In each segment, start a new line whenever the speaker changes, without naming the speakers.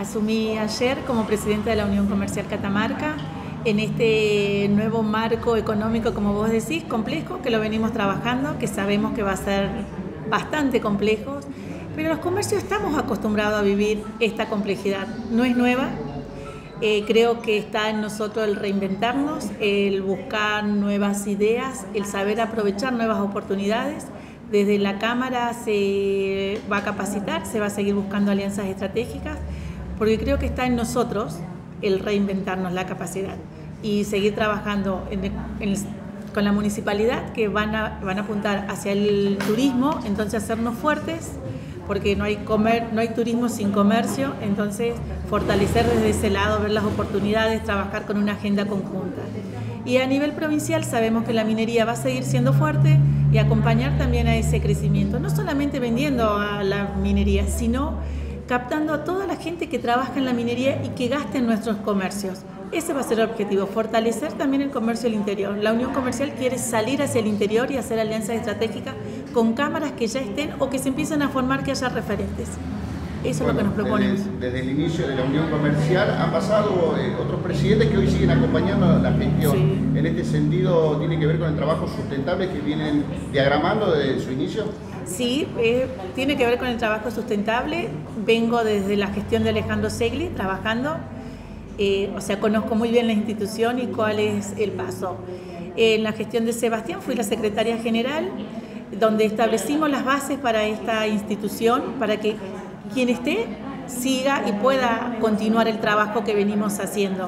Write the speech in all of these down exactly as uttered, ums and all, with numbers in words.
asumí ayer como presidenta de la Unión Comercial Catamarca en este nuevo marco económico, como vos decís, complejo, que lo venimos trabajando, que sabemos que va a ser bastante complejo, pero los comercios estamos acostumbrados a vivir esta complejidad, no es nueva. Eh, creo que está en nosotros el reinventarnos, el buscar nuevas ideas, el saber aprovechar nuevas oportunidades. Desde la Cámara se va a capacitar, se va a seguir buscando alianzas estratégicas, porque creo que está en nosotros el reinventarnos la capacidad y seguir trabajando en, en, con la municipalidad, que van a, van a apuntar hacia el turismo, entonces hacernos fuertes, porque no hay, comer, no hay turismo sin comercio, entonces fortalecer desde ese lado, ver las oportunidades, trabajar con una agenda conjunta. Y a nivel provincial sabemos que la minería va a seguir siendo fuerte y acompañar también a ese crecimiento, no solamente vendiendo a la minería, sino captando a toda la gente que trabaja en la minería y que gaste en nuestros comercios. Ese va a ser el objetivo, fortalecer también el comercio del interior. La Unión Comercial quiere salir hacia el interior y hacer alianzas estratégicas con cámaras que ya estén o que se empiecen a formar, que haya referentes. Eso bueno, es lo que nos proponemos.
Desde, desde el inicio de la Unión Comercial han pasado eh, otros presidentes que hoy siguen acompañando la gestión. Sí. En este sentido, ¿tiene que ver con el trabajo sustentable que vienen diagramando desde su inicio?
Sí, eh, tiene que ver con el trabajo sustentable. Vengo desde la gestión de Alejandro Segli trabajando, eh, o sea, conozco muy bien la institución y cuál es el paso. Eh, en la gestión de Sebastián fui la secretaria general, donde establecimos las bases para esta institución, para que quien esté siga y pueda continuar el trabajo que venimos haciendo.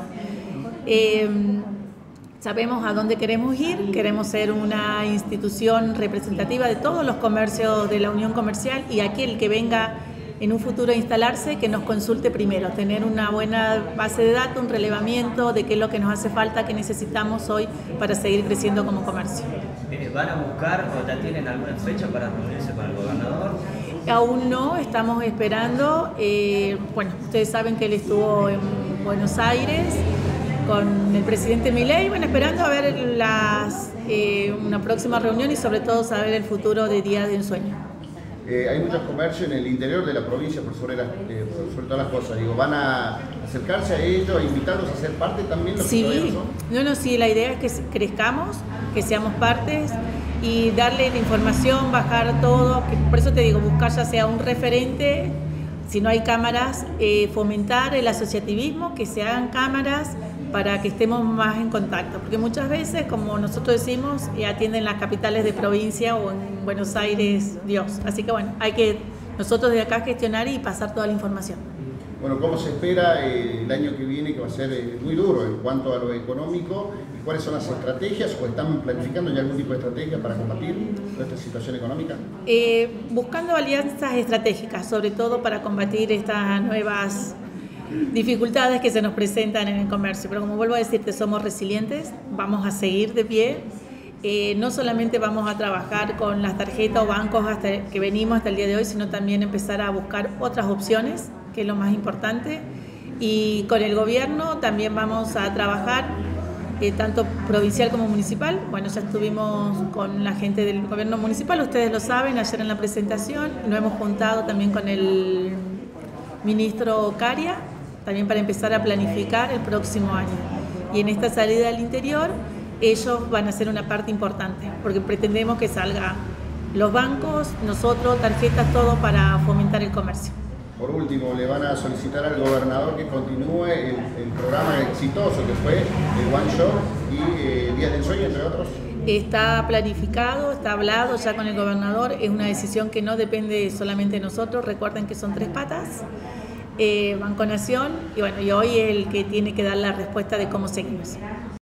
Eh, Sabemos a dónde queremos ir, queremos ser una institución representativa de todos los comercios de la Unión Comercial, y aquel que venga en un futuro a instalarse, que nos consulte primero, tener una buena base de datos, un relevamiento de qué es lo que nos hace falta, qué necesitamos hoy para seguir creciendo como comercio.
¿Van a buscar o ya tienen alguna fecha para reunirse con el gobernador?
Aún no, estamos esperando. Eh, bueno, ustedes saben que él estuvo en Buenos Aires con el presidente Milei, bueno, esperando a ver las, eh, una próxima reunión y sobre todo saber el futuro de Día de Ensueño.
Eh, hay muchos comercios en el interior de la provincia, por sobre, las, eh, por sobre todas las cosas. Digo, ¿van a acercarse a ellos, a invitarlos a ser parte también? Los
sí, no, no, sí, la idea es que crezcamos, que seamos partes y darle la información, bajar todo. Que, por eso te digo, buscar ya sea un referente, si no hay cámaras, eh, fomentar el asociativismo, que se hagan cámaras, para que estemos más en contacto, porque muchas veces, como nosotros decimos, atienden las capitales de provincia o en Buenos Aires, Dios. Así que bueno, hay que nosotros de acá gestionar y pasar toda la información.
Bueno, ¿cómo se espera eh, el año que viene, que va a ser eh, muy duro en cuanto a lo económico? ¿Y cuáles son las estrategias o están planificando ya algún tipo de estrategia para combatir esta situación económica?
Eh, buscando alianzas estratégicas, sobre todo para combatir estas nuevas dificultades que se nos presentan en el comercio, pero como vuelvo a decirte, somos resilientes, vamos a seguir de pie, eh, no solamente vamos a trabajar con las tarjetas o bancos hasta que venimos hasta el día de hoy, sino también empezar a buscar otras opciones, que es lo más importante, y con el gobierno también vamos a trabajar, eh, tanto provincial como municipal. Bueno, ya estuvimos con la gente del gobierno municipal, ustedes lo saben, ayer en la presentación, nos hemos juntado también con el ministro Caria, también para empezar a planificar el próximo año. Y en esta salida al interior, ellos van a ser una parte importante, porque pretendemos que salgan los bancos, nosotros, tarjetas, todo para fomentar el comercio.
Por último, le van a solicitar al gobernador que continúe el, el programa exitoso que fue el One Shop y eh, Días del Ensueño, entre otros.
Está planificado, está hablado ya con el gobernador, es una decisión que no depende solamente de nosotros, recuerden que son tres patas. Eh, Banco Nación, y bueno, y hoy es el que tiene que dar la respuesta de cómo seguimos.